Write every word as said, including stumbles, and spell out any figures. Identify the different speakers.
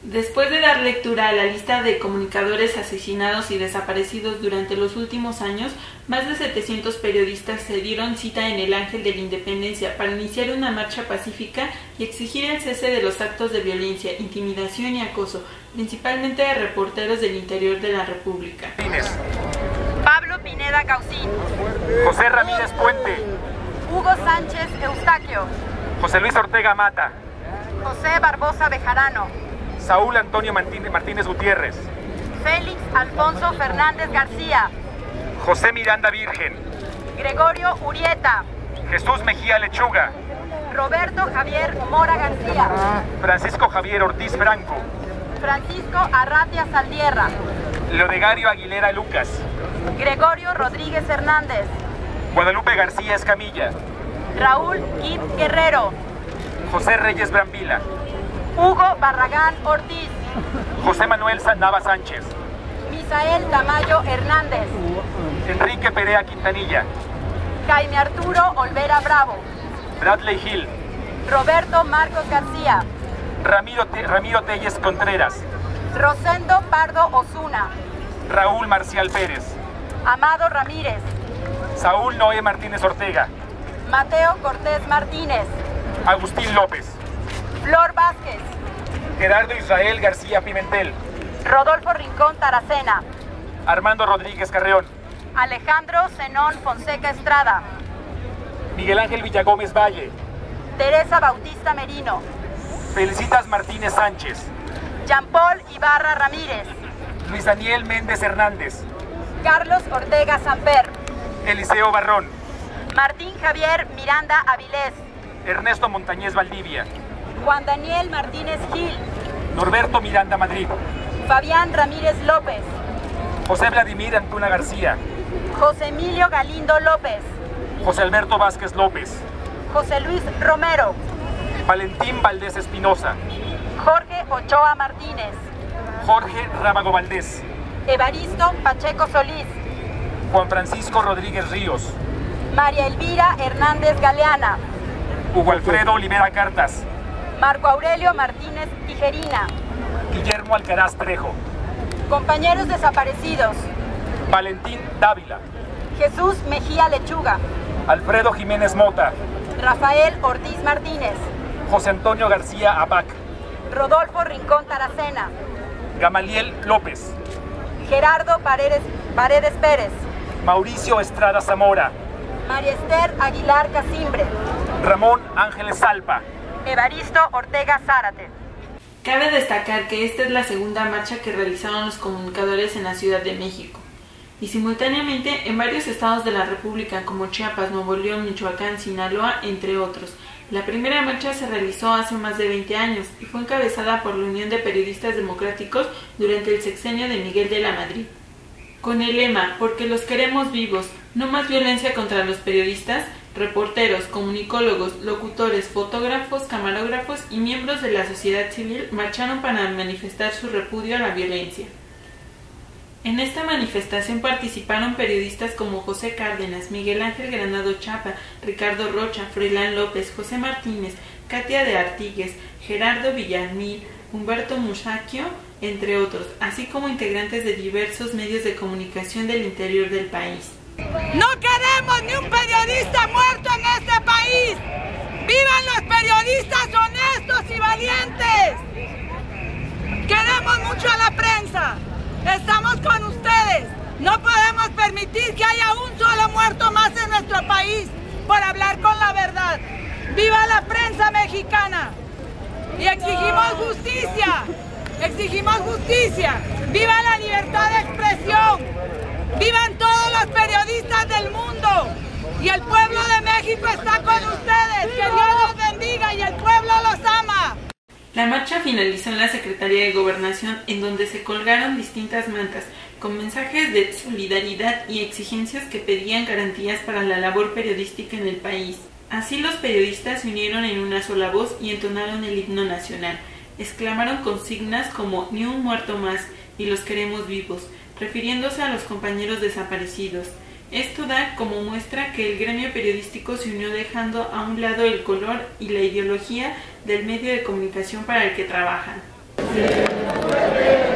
Speaker 1: Después de dar lectura a la lista de comunicadores asesinados y desaparecidos durante los últimos años, más de setecientos periodistas se dieron cita en el Ángel de la Independencia para iniciar una marcha pacífica y exigir el cese de los actos de violencia, intimidación y acoso, principalmente de reporteros del interior de la República.
Speaker 2: Pablo Pineda Gaucín,
Speaker 3: José Ramírez Puente,
Speaker 2: Hugo Sánchez Eustaquio,
Speaker 3: José Luis Ortega Mata,
Speaker 2: José Barbosa Bejarano,
Speaker 3: Saúl Antonio Martínez Gutiérrez,
Speaker 2: Félix Alfonso Fernández García,
Speaker 3: José Miranda Virgen,
Speaker 2: Gregorio Urieta,
Speaker 3: Jesús Mejía Lechuga,
Speaker 2: Roberto Javier Mora García,
Speaker 3: Francisco Javier Ortiz Franco,
Speaker 2: Francisco Arratia Saldierra,
Speaker 3: Leodegario Aguilera Lucas,
Speaker 2: Gregorio Rodríguez Hernández,
Speaker 3: Guadalupe García Escamilla,
Speaker 2: Raúl Kid Guerrero,
Speaker 3: José Reyes Brambila,
Speaker 2: Hugo Barragán Ortiz,
Speaker 3: José Manuel Nava Sánchez,
Speaker 2: Misael Tamayo Hernández,
Speaker 3: Enrique Perea Quintanilla,
Speaker 2: Jaime Arturo Olvera Bravo,
Speaker 3: Bradley Hill,
Speaker 2: Roberto Marcos García,
Speaker 3: Ramiro, Te Ramiro Telles Contreras,
Speaker 2: Rosendo Pardo Osuna,
Speaker 3: Raúl Marcial Pérez,
Speaker 2: Amado Ramírez,
Speaker 3: Saúl Noé Martínez Ortega,
Speaker 2: Mateo Cortés Martínez,
Speaker 3: Agustín López,
Speaker 2: Flor Vázquez,
Speaker 3: Gerardo Israel García Pimentel,
Speaker 2: Rodolfo Rincón Taracena,
Speaker 3: Armando Rodríguez Carreón,
Speaker 2: Alejandro Zenón Fonseca Estrada,
Speaker 3: Miguel Ángel Villagómez Valle,
Speaker 2: Teresa Bautista Merino,
Speaker 3: Felicitas Martínez Sánchez,
Speaker 2: Jean Paul Ibarra Ramírez,
Speaker 3: Luis Daniel Méndez Hernández,
Speaker 2: Carlos Ortega Samper,
Speaker 3: Eliseo Barrón,
Speaker 2: Martín Javier Miranda Avilés,
Speaker 3: Ernesto Montañez Valdivia,
Speaker 2: Juan Daniel Martínez Gil,
Speaker 3: Norberto Miranda Madrid,
Speaker 2: Fabián Ramírez López,
Speaker 3: José Vladimir Antuna García,
Speaker 2: José Emilio Galindo López,
Speaker 3: José Alberto Vázquez López,
Speaker 2: José Luis Romero,
Speaker 3: Valentín Valdés Espinosa,
Speaker 2: Jorge Ochoa Martínez,
Speaker 3: Jorge Rábago Valdés,
Speaker 2: Evaristo Pacheco Solís,
Speaker 3: Juan Francisco Rodríguez Ríos,
Speaker 2: María Elvira Hernández Galeana,
Speaker 3: Hugo Alfredo Olivera Cartas,
Speaker 2: Marco Aurelio Martínez Tijerina,
Speaker 3: Guillermo Alcaraz Trejo,
Speaker 2: compañeros desaparecidos,
Speaker 3: Valentín Dávila,
Speaker 2: Jesús Mejía Lechuga,
Speaker 3: Alfredo Jiménez Mota,
Speaker 2: Rafael Ortiz Martínez,
Speaker 3: José Antonio García Apac,
Speaker 2: Rodolfo Rincón Taracena,
Speaker 3: Gamaliel López,
Speaker 2: Gerardo Paredes, Paredes Pérez,
Speaker 3: Mauricio Estrada Zamora,
Speaker 2: María Esther Aguilar Casimbre,
Speaker 3: Ramón Ángeles Salpa,
Speaker 2: Evaristo Ortega Zárate.
Speaker 1: Cabe destacar que esta es la segunda marcha que realizaron los comunicadores en la Ciudad de México, y simultáneamente en varios estados de la República como Chiapas, Nuevo León, Michoacán, Sinaloa, entre otros. La primera marcha se realizó hace más de veinte años y fue encabezada por la Unión de Periodistas Democráticos durante el sexenio de Miguel de la Madrid. Con el lema "Porque los queremos vivos, no más violencia contra los periodistas", reporteros, comunicólogos, locutores, fotógrafos, camarógrafos y miembros de la sociedad civil marcharon para manifestar su repudio a la violencia. En esta manifestación participaron periodistas como José Cárdenas, Miguel Ángel Granado Chapa, Ricardo Rocha, Froilán López, José Martínez, Katia de Artigues, Gerardo Villamil, Humberto Musacchio, entre otros, así como integrantes de diversos medios de comunicación del interior del país.
Speaker 4: No queremos ni un periodista muerto en este país. ¡Vivan los periodistas honestos y valientes! Queremos mucho a la prensa. Estamos con ustedes. No podemos permitir que haya un solo muerto más en nuestro país por hablar con la verdad. ¡Viva la prensa mexicana! Y exigimos justicia. Exigimos justicia. ¡Viva la libertad de expresión! ¡Vivan todos los periodistas del mundo! Y el pueblo de México está con ustedes. ¡Que Dios los bendiga y el pueblo los ama!
Speaker 1: La marcha finalizó en la Secretaría de Gobernación, en donde se colgaron distintas mantas con mensajes de solidaridad y exigencias que pedían garantías para la labor periodística en el país. Así los periodistas se unieron en una sola voz y entonaron el himno nacional. Exclamaron consignas como "Ni un muerto más" y "Los queremos vivos", refiriéndose a los compañeros desaparecidos. Esto da como muestra que el gremio periodístico se unió dejando a un lado el color y la ideología del medio de comunicación para el que trabajan.
Speaker 5: siempre.